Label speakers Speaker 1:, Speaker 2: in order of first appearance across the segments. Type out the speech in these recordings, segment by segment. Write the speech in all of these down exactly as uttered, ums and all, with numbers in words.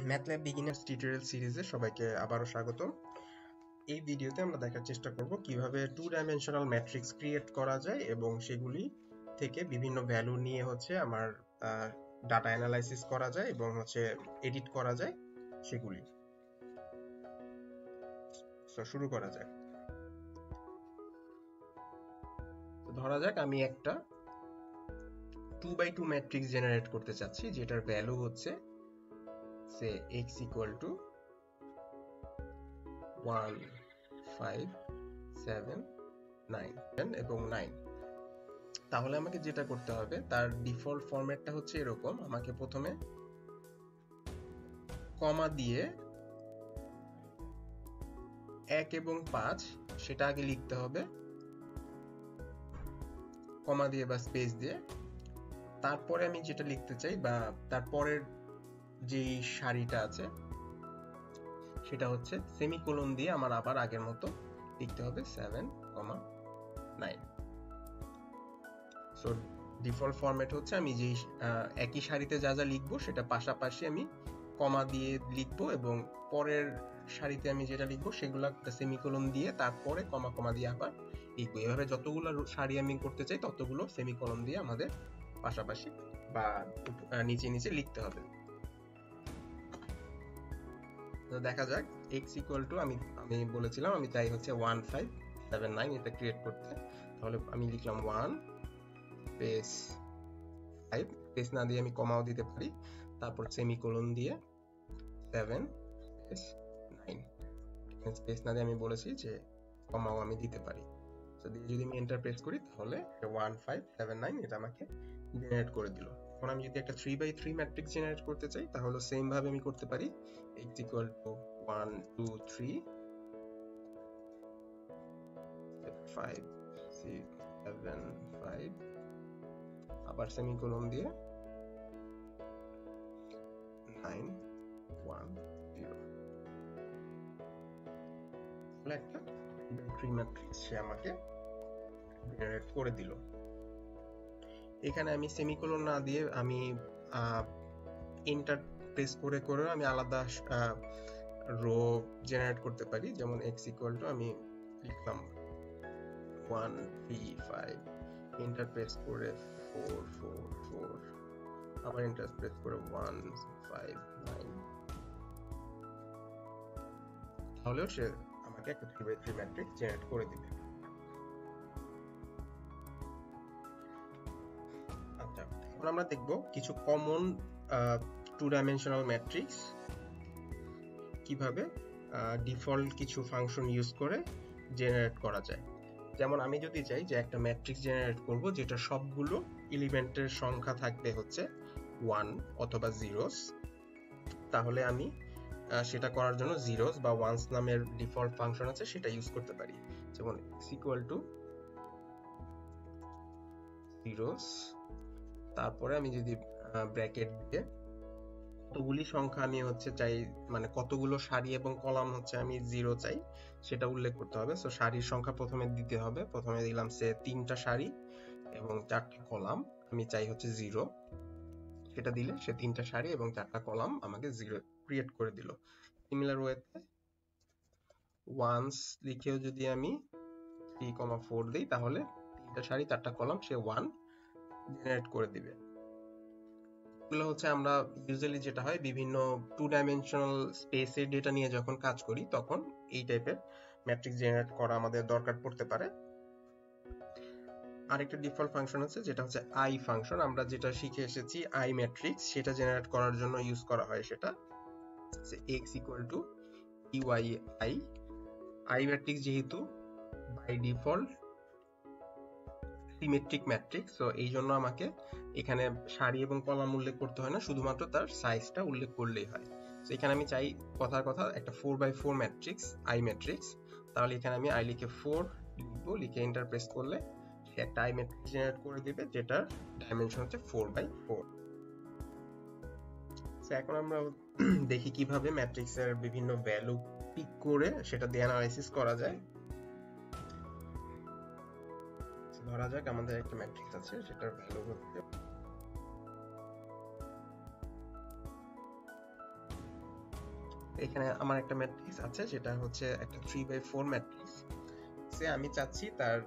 Speaker 1: ম্যাথল্যাব beginners tutorial সিরিজে সবাইকে আবারও স্বাগতম। এই ভিডিওতে আমরা দেখার চেষ্টা করব কিভাবে টু ডাইমেনশনাল ম্যাট্রিক্স ক্রিয়েট করা যায় এবং সেগুলি থেকে বিভিন্ন ভ্যালু নিয়ে হচ্ছে আমার ডাটা অ্যানালাইসিস করা যায় এবং হচ্ছে এডিট করা যায় সেগুলি। সো শুরু করা যাক। ধরা যাক আমি একটা two by two matrix generate করতে চাচ্ছি যেটার ভ্যালু হচ্ছে সে x equal to one five seven nine এবং নাইন। তাহলে আমাকে যেটা করতে হবে তার ডিফল্ট ফরম্যাটটা হচ্ছে এরকম। আমাকে প্রথমে কমা দিয়ে এক এবং পাঁচ সেটা আগে লিখতে হবে, কমা দিয়ে বা স্পেস দিয়ে। তারপরে আমি যেটা লিখতে চাই বা তারপরের যে সারিটা আছে সেটা হচ্ছে সেমিকোলন দিয়ে আমার আবার আগের মতো লিখতে হবে seven comma nine. So default format হচ্ছে আমি যে একই সারিতে যা যা লিখবো সেটা পাশাপাশি আমি কমা দিয়ে লিখবো এবং পরের সারিতে আমি যেটা লিখবো সেগুলো একটা সেমিকোলন দিয়ে তারপরে কমা কমা দিয়ে আবার লিখবো। এভাবে যতগুলো সারি আমি করতে চাই ততগুলো সেমিকোলন দিয়ে আমাদের পাশাপাশি বা নিচে নিচে লিখতে হবে। তো দেখা যাক x equal to আমি আমি বলেছিলাম আমি চাই হচ্ছে ওয়ান ফাইভ সেভেন নাইন এটা ক্রিয়েট করতে। তাহলে আমি লিখলাম ওয়ান স্পেস ফাইভ, স্পেস না দিয়ে আমি কমাও দিতে পারি, তারপর সেমিকোলন দিয়ে সেভেন স্পেস নাইন। স্পেস না দিয়ে আমি বলেছি যে কমাও আমি দিতে পারি। তো দিয়ে যদি আমি এন্টার প্রেস করি তাহলে ওয়ান ফাইভ সেভেন নাইন এটা আমাকে জেনারেট করে দিল। এখন আমি যদি একটা three by three matrix generate করতে চাই তাহলে সেম ভাবে আমি করতে পারি। x equal to one two three five six seven five আবার সেমিকোলন দিয়ে নাইন ওয়ান জিরো। তাহলে একটা থ্রি ম্যাট্রিক্স সে আমাকে জেনারেট করে দিল। এখানে আমি সেমিকোলন না দিয়ে আমি এন্টার প্রেস করে করে আমি আলাদা রো জেনারেট করতে পারি। যেমন x equal to আমি লিখলাম one three five, enter press করে ফোর ফোর ফোর, আবার এন্টার প্রেস করে ওয়ান ফাইভ নাইন। তাহলেও সে আমাকে একটা three by three matrix generate করে দিবে। আচ্ছা, এখন আমরা দেখব কিছু কমন টু ডাইমেনশনাল ম্যাট্রিক্স কিভাবে ডিফল্ট কিছু ফাংশন ইউজ করে জেনারেট করা যায়। যেমন আমি যদি চাই যে একটা ম্যাট্রিক্স জেনারেট করব যেটা সবগুলো এলিমেন্টের সংখ্যা থাকবে হচ্ছে ওয়ান অথবা জিরোস, তাহলে আমি সেটা করার জন্য জিরোস বা ওয়ান্স নামের ডিফল্ট ফাংশন আছে সেটা ইউজ করতে পারি। যেমন x equal to জিরোস, তারপরে আমি যদি ব্র্যাকেট দিয়ে কতগুলি সংখ্যা আমি হচ্ছে চাই মানে কতগুলো সারি এবং কলাম হচ্ছে আমি জিরো চাই সেটা উল্লেখ করতে হবে। সো সারির সংখ্যা প্রথমে দিতে হবে। প্রথমে দিলাম সে তিনটা সারি এবং চারটা কলাম আমি চাই হচ্ছে জিরো, সেটা দিলে সে তিনটা সারি এবং চারটা কলাম আমাকে জিরো ক্রিয়েট করে দিল। সিমিলার ওয়েতে ওয়ান্স লিখেও যদি আমি থ্রি কমা ফোর দিই তাহলে তিনটা সারি চারটা কলাম সে ওয়ান জেনারেট করে দিবে। এগুলো হচ্ছে আমরা ইউজুয়ালি যেটা হয় বিভিন্ন টু ডাইমেনশনাল স্পেসে ডেটা নিয়ে যখন কাজ করি তখন এই টাইপের ম্যাট্রিক্স জেনারেট করা আমাদের দরকার পড়তে পারে। আরেকটা ডিফল্ট ফাংশন আছে যেটা হচ্ছে আই ফাংশন। আমরা যেটা শিখে এসেছি আই ম্যাট্রিক্স সেটা জেনারেট করার জন্য ইউজ করা হয় সেটা x equal to ey i। I matrix যেহেতু by default symmetric matrix, so এই জন্য আমাকে এখানে সারি এবং কলাম উল্লেখ করতে হয় না, শুধুমাত্র তার সাইজটা উল্লেখ করলেই হয়। তো এখানে আমি চাই কথার কথা একটা four by four matrix I matrix, তাহলে এখানে আমি আই লিখে ফোর লিখবো, লিখে এন্টার প্রেস করলে সে একটা আই ম্যাট্রিক্স জেনারেট করে দিবে যেটার ডাইমেনশন হচ্ছে ফোর বাই ফোর। তো এখন আমরা দেখি কিভাবে ম্যাট্রিক্সের বিভিন্ন ভ্যালু পিক করে সেটা দিয়ে অ্যানালাইসিস করা যায়। ধরা যাক আমাদের একটা ম্যাট্রিক্স আছে সেটার ভ্যালু হচ্ছে এখানে আমার একটা ম্যাট্রিক্স আছে, যেটা হচ্ছে একটা থ্রি বাই ফোর ম্যাট্রিক্স। সে আমি চাচ্ছি তার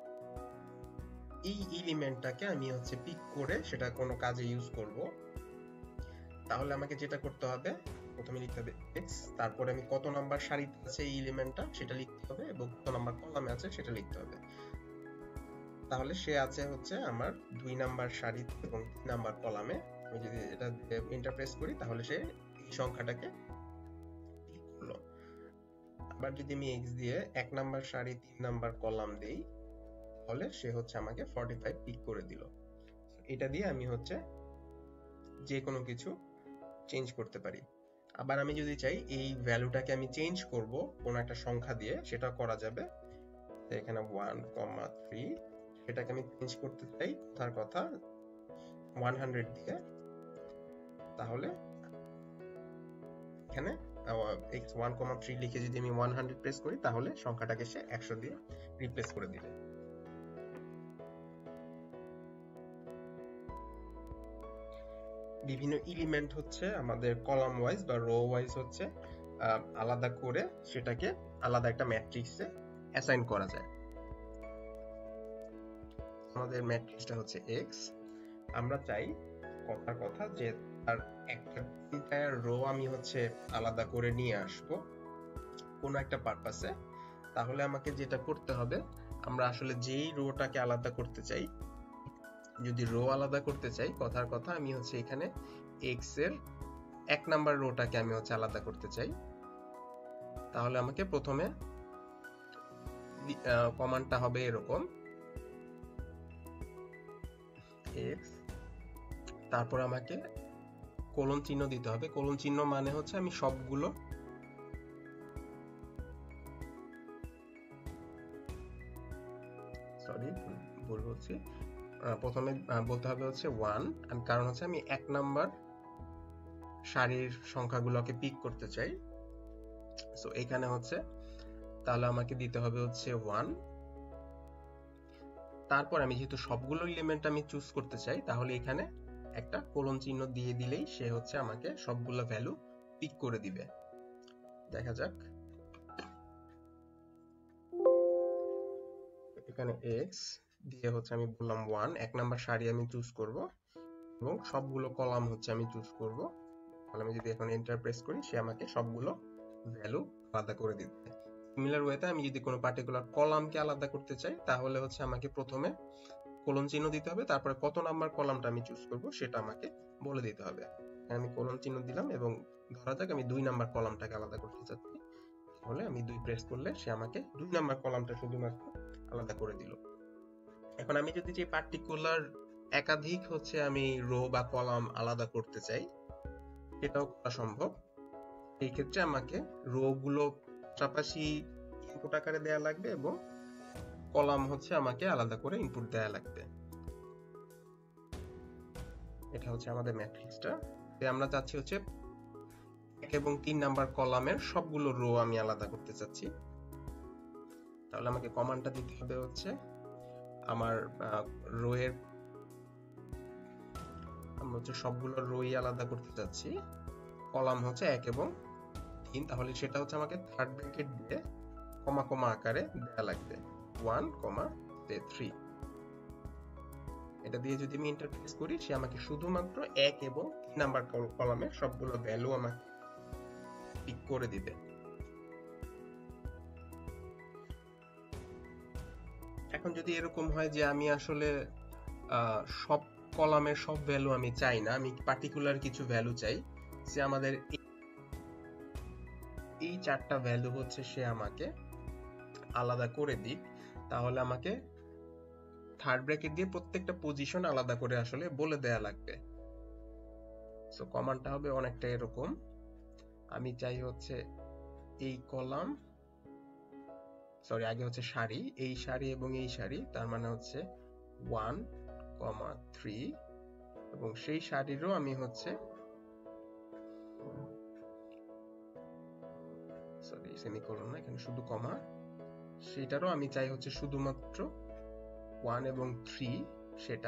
Speaker 1: এই এলিমেন্টটাকে আমি হচ্ছে পিক করে সেটা কোনো কাজে ইউজ করব। তাহলে আমাকে যেটা করতে হবে, প্রথমে লিখতে হবে এক্স, তারপরে আমি কত নাম্বার সারিতে আছে এই এলিমেন্টটা সেটা লিখতে হবে, এবং কত নাম্বার কলামে আছে সেটা লিখতে হবে। তাহলে সে আছে হচ্ছে আমার দুই নাম্বার সারিতে এবং তিন নাম্বার কলামে। আমি যদি এটা ইন্টারপ্রেস করি তাহলে সে এই সংখ্যাটাকে পিক করলো। আবার যদি আমি এক্স দিয়ে এক নাম্বার সারি তিন নাম্বার কলাম দেই, তাহলে সে হচ্ছে আমাকে ফর্টি ফাইভ পিক করে দিল। এটা দিয়ে আমি হচ্ছে যে কোনো কিছু চেঞ্জ করতে পারি। আবার আমি যদি চাই এই ভ্যালুটাকে আমি চেঞ্জ করব কোন একটা সংখ্যা দিয়ে, সেটা করা যাবে। এখানে ওয়ান কমা থ্রি, সেটাকে আমি চেঞ্জ করতে চাই কথার কথা ওয়ান হান্ড্রেড দিয়ে, তাহলে এখানে এক্স ওয়ান কমা থ্রি লিখে যদি আমি ওয়ান হান্ড্রেড প্রেস করি, তাহলে সংখ্যাটাকে সে একশো দিয়ে রিপ্লেস করে দিবে। বিভিন্ন এলিমেন্ট হচ্ছে আমাদের কলাম ওয়াইজ বা রো ওয়াইজ হচ্ছে আলাদা করে সেটাকে আলাদা একটা ম্যাট্রিক্সে অ্যাসাইন করা যায়। আমাদের ম্যাট্রিক্সটা হচ্ছে এক্স। আমরা চাই কথার কথা যে তার একটা এন্টায়ার রো আমি হচ্ছে আলাদা করে নিয়ে আসব কোনো একটা পারপাসে। তাহলে আমাকে যেটা করতে হবে, আমরা আসলে যেই রোটাকে আলাদা করতে চাই, যদি রো আলাদা করতে চাই কথার কথা আমি হচ্ছে এখানে এক্স এর এক নাম্বার রোটাকে আমি হচ্ছে আলাদা করতে চাই, তাহলে আমাকে প্রথমে কমান্ডটা হবে এরকম এক্স, তারপর আমাকে কোলন চিহ্ন দিতে হবে। কোলন চিহ্ন মানে হচ্ছে আমি সবগুলো সরি ভুল বলছি, প্রথমে বলতে হবে হচ্ছে ওয়ান, কারণ হচ্ছে আমি এক নাম্বার সারির সংখ্যাগুলোকে পিক করতে চাই। সো এখানে হচ্ছে তাহলে আমাকে দিতে হবে হচ্ছে ওয়ান। তারপর আমি যেহেতু সবগুলো এলিমেন্ট আমি চুজ করতে চাই, তাহলে এখানে একটা কোলন চিহ্ন দিয়ে দিলেই সে হচ্ছে আমাকে সবগুলো ভ্যালু পিক করে দিবে। দেখা যাক, এখানে এক্স দিয়ে হচ্ছে আমি বললাম ওয়ান, এক নাম্বার সারি আমি চুজ করব এবং সবগুলো কলাম হচ্ছে আমি চুজ করব। তাহলে আমি যদি এখন এন্টার প্রেস করি, সে আমাকে সবগুলো ভ্যালু আলাদা করে দিবে। সিমিলার ওয়েতে আমি যদি কোনো পার্টিকুলার কলামকে আলাদা করতে চাই, তাহলে হচ্ছে আমাকে প্রথমে কোলন চিহ্ন দিতে হবে, তারপরে কত নাম্বার কলামটা আমি চুজ করব সেটা আমাকে বলে দিতে হবে। আমি কোলন চিহ্ন দিলাম এবং ধরা যাক আমি দুই নাম্বার কলামটাকে আলাদা করতে চাচ্ছি, তাহলে আমি দুই প্রেস করলে সে আমাকে দুই নাম্বার কলামটা শুধুমাত্র আলাদা করে দিল। এখন আমি যদি যে পার্টিকুলার একাধিক হচ্ছে আমি রো বা কলাম আলাদা করতে চাই, এটাও করা সম্ভব। এই ক্ষেত্রে আমাকে রো গুলো পাশাপাশি ইনপুট আকারে দেয়া লাগবে এবং কলাম হচ্ছে আমাকে আলাদা করে ইনপুট দেয়া লাগবে। এটা হচ্ছে আমাদের ম্যাট্রিক্সটা। আমরা চাচ্ছি হচ্ছে এক এবং তিন নাম্বার কলামের সবগুলো রো আমি আলাদা করতে চাচ্ছি। তাহলে আমাকে কমান্ডটা দিতে হবে হচ্ছে আমার রো এর, আমরা হচ্ছে সবগুলো রোই আলাদা করতে চাচ্ছি, কলাম হচ্ছে এক এবং তিন, তাহলে সেটা হচ্ছে আমাকে থার্ড ব্র্যাকেট দিয়ে কমা কমা আকারে দেয়া লাগবে ওয়ান কমা থ্রি। এটা দিয়ে যদি আমি ইন্টারপ্রেস করি, সে আমাকে শুধুমাত্র এক এবং তিন নাম্বার কলামের সবগুলো ভ্যালু আমাকে পিক করে দিবে। এখন যদি এরকম হয় যে আমি আসলে সব কলামের সব ভ্যালু আমি চাই না, আমি পার্টিকুলার কিছু ভ্যালু চাই, সে আমাদের এই চারটা ভ্যালু হচ্ছে সে আমাকে আলাদা করে দিক, তাহলে আমাকে থার্ড ব্র্যাকেট দিয়ে প্রত্যেকটা পজিশন আলাদা করে আসলে বলে দেয়া লাগবে। সো কমান্ডটা হবে অনেকটা এরকম, আমি চাই হচ্ছে এই কলাম, সরি আগে হচ্ছে সারি, এই সারি এবং এই সারি, তার মানে হচ্ছে ওয়ান কমা থ্রি, এবং সেই সারিরও আমি হচ্ছে সরি সেমিকোলন না, এখানে শুধু কমা, সেটারও আমি চাই হচ্ছে শুধুমাত্র ওয়ান এবং থ্রি সেটা,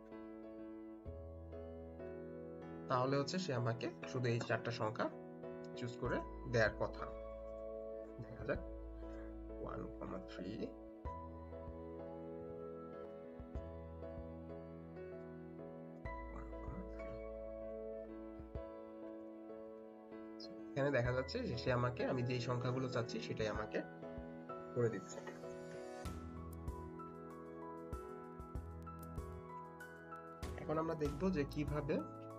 Speaker 1: তাহলে হচ্ছে সে আমাকে শুধু এই চারটা সংখ্যা চুজ করে দেওয়ার কথা। দেখা যাক ওয়ান কমা থ্রি, এখানে দেখা যাচ্ছে যে সে আমাকে, আমি যেই সংখ্যাগুলো চাচ্ছি সেটাই আমাকে করে দিচ্ছে। এখন আমরা দেখব যে কিভাবে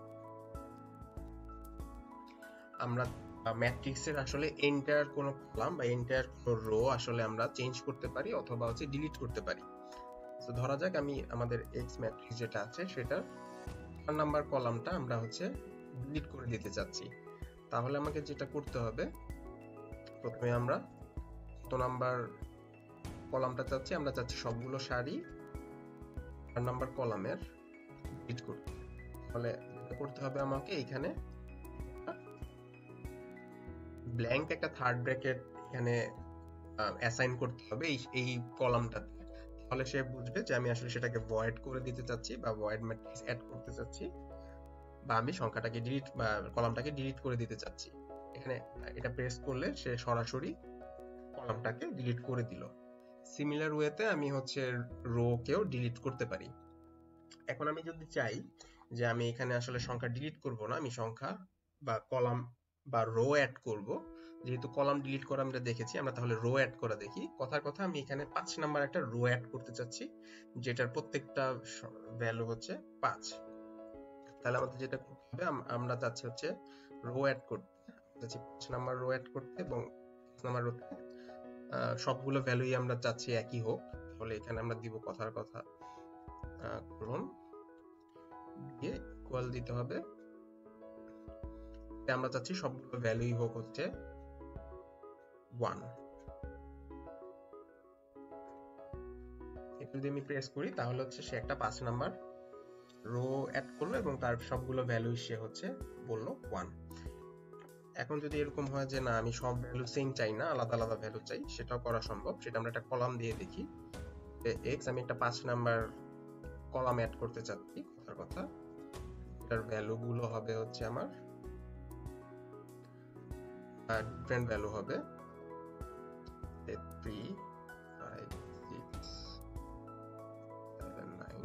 Speaker 1: আমরা ম্যাট্রিক্সের আসলে এন্টায়ার কোনো কলাম বা এন্টায়ার কোনো রো আসলে আমরা চেঞ্জ করতে পারি অথবা হচ্ছে ডিলিট করতে পারি। তো ধরা যাক আমি আমাদের এক্স ম্যাট্রিক্স যেটা আছে সেটার চার নাম্বার কলামটা আমরা হচ্ছে ডিলিট করে দিতে চাচ্ছি। তাহলে আমাকে যেটা করতে হবে, প্রথমে আমরা কত নাম্বার কলামটা চাচ্ছি, আমরা চাচ্ছি সবগুলো সারি চার নাম্বার কলামের ডিলিট করতে। তাহলে যেটা করতে হবে আমাকে এখানে ব্ল্যাঙ্ক একটা থার্ড ব্র্যাকেট এখানে অ্যাসাইন করতে হবে এই এই কলামটাতে। তাহলে সে বুঝবে যে আমি আসলে সেটাকে ভয়েড করে দিতে চাচ্ছি বা ভয়েড ম্যাট্রিক্স অ্যাড করতে চাচ্ছি, বা আমি সংখ্যাটাকে ডিলিট বা কলামটাকে ডিলিট করে দিতে চাচ্ছি। এখানে এটা প্রেস করলে সে সরাসরি কলামটাকে ডিলিট করে দিল। সিমিলার ওয়েতে আমি হচ্ছে রো কেও ডিলিট করতে পারি। এখন আমি যদি চাই যে আমি এখানে আসলে সংখ্যা ডিলিট করব না, আমি সংখ্যা বা কলাম বা রো অ্যাড করব, যেহেতু কলাম ডিলিট করা আমরা দেখেছি, আমরা তাহলে রো অ্যাড করা দেখি। কথার কথা আমি এখানে পাঁচ নাম্বার একটা রো অ্যাড করতে চাচ্ছি, যেটার প্রত্যেকটা ভ্যালু হচ্ছে পাঁচ। তাহলে আমাদের যেটা করতে হবে, আমরা চাচ্ছি হচ্ছে রো অ্যাড করতে, চাচ্ছি পাঁচ নাম্বার রো অ্যাড করতে, এবং পাঁচ নাম্বার রোতে সবগুলো ভ্যালুই আমরা চাচ্ছি একই হোক। তাহলে এখানে আমরা দিব কথার কথা কোলন দিয়ে ইকুয়াল দিতে হবে, আমরা চাচ্ছি সবগুলো ভ্যালুই হোক হচ্ছে ওয়ান। একটু যদি আমি প্রেস করি তাহলে হচ্ছে সে একটা পাঁচ নাম্বার রো অ্যাড করলো এবং তার সবগুলো ভ্যালু সে হচ্ছে বললো ওয়ান। এখন যদি এরকম হয় যে না আমি সব ভ্যালু সেম চাই না, আলাদা আলাদা ভ্যালু চাই, সেটাও করা সম্ভব। সেটা আমরা একটা কলাম দিয়ে দেখি। এক্স, আমি একটা পাঁচ নাম্বার কলাম অ্যাড করতে চাচ্ছি, কথার কথা এটার ভ্যালু গুলো হবে হচ্ছে আমার ডিফারেন্ট ভ্যালু হবে three, five, six, seven, nine.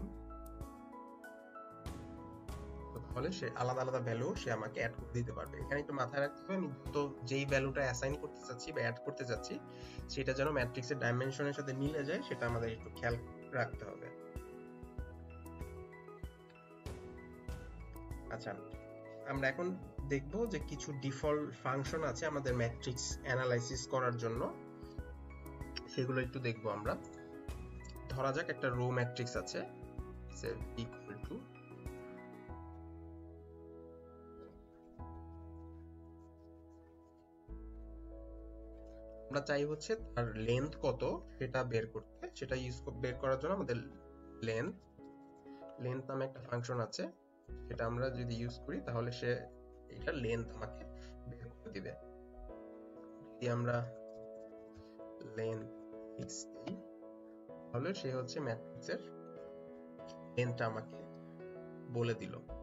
Speaker 1: তাহলে সে আলাদা আলাদা ভ্যালু সে আমাকে অ্যাড করে দিতে পারবে। এখানে একটু মাথায় রাখতে হবে, আমি তো যেই ভ্যালুটা অ্যাসাইন করতে চাচ্ছি বা অ্যাড করতে চাচ্ছি সেটা যেন ম্যাট্রিক্সের ডাইমেনশনের সাথে মিলে যায়, সেটা আমাদের একটু খেয়াল রাখতে হবে। আচ্ছা, আমরা এখন দেখব যে কিছু ডিফল্ট ফাংশন আছে আমাদের ম্যাট্রিক্স অ্যানালাইসিস করার জন্য, সেগুলো একটু দেখব আমরা। ধরা যাক একটা রো ম্যাট্রিক্স আছে, ইকুয়াল টু আমরা চাই হচ্ছে তার লেন্থ কত সেটা বের করতে। সেটা ইউজ বের করার জন্য আমাদের লেন্থ লেন্থ নামে একটা ফাংশন আছে, সেটা আমরা যদি ইউজ করি তাহলে সে এটা লেন্থ আমাকে বের করে দিবে। যদি আমরা লেন্থ এক্স দিই তাহলে সে হচ্ছে ম্যাট্রিক্সের লেন্থটা আমাকে বলে দিল।